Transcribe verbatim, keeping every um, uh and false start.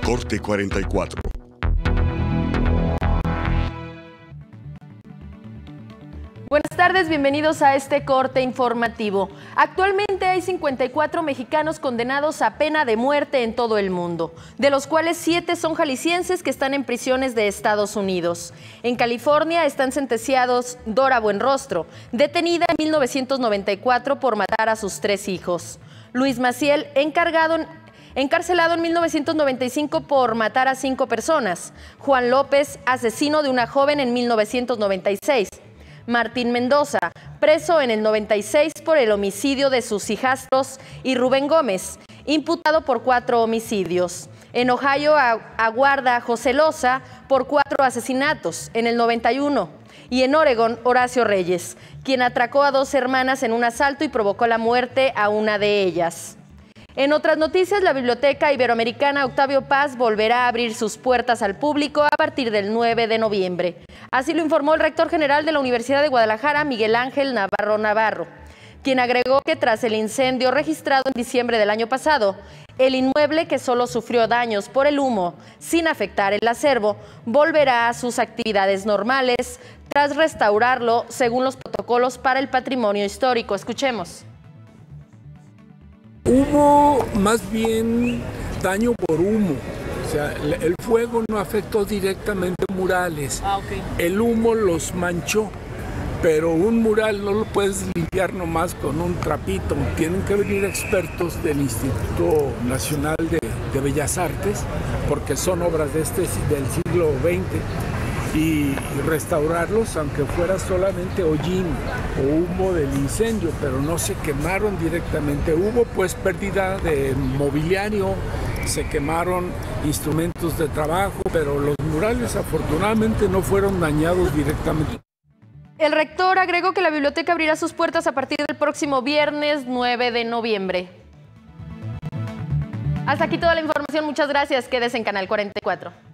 Corte cuarenta y cuatro. Buenas tardes, bienvenidos a este corte informativo. Actualmente hay cincuenta y cuatro mexicanos condenados a pena de muerte en todo el mundo, de los cuales siete son jaliscienses que están en prisiones de Estados Unidos. En California están sentenciados Dora Buenrostro, detenida en mil novecientos noventa y cuatro por matar a sus tres hijos. Luis Maciel, encargado en encarcelado en mil novecientos noventa y cinco por matar a cinco personas. Juan López, asesino de una joven en mil novecientos noventa y seis. Martín Mendoza, preso en el noventa y seis por el homicidio de sus hijastros. Y Rubén Gómez, imputado por cuatro homicidios. En Ohio aguarda a José Loza por cuatro asesinatos en el noventa y uno. Y en Oregón, Horacio Reyes, quien atracó a dos hermanas en un asalto y provocó la muerte a una de ellas. En otras noticias, la Biblioteca Iberoamericana Octavio Paz volverá a abrir sus puertas al público a partir del nueve de noviembre. Así lo informó el rector general de la Universidad de Guadalajara, Miguel Ángel Navarro Navarro, quien agregó que tras el incendio registrado en diciembre del año pasado, el inmueble, que solo sufrió daños por el humo sin afectar el acervo, volverá a sus actividades normales tras restaurarlo según los protocolos para el patrimonio histórico. Escuchemos. Hubo más bien daño por humo, o sea, el fuego no afectó directamente murales, Ah, okay. El humo los manchó, pero un mural no lo puedes limpiar nomás con un trapito, tienen que venir expertos del Instituto Nacional de, de Bellas Artes, porque son obras de este, del siglo veinte, y restaurarlos, aunque fuera solamente hollín o humo del incendio, pero no se quemaron directamente. Hubo pues pérdida de mobiliario, se quemaron instrumentos de trabajo, pero los murales afortunadamente no fueron dañados directamente. El rector agregó que la biblioteca abrirá sus puertas a partir del próximo viernes nueve de noviembre. Hasta aquí toda la información, muchas gracias, quédese en Canal cuarenta y cuatro.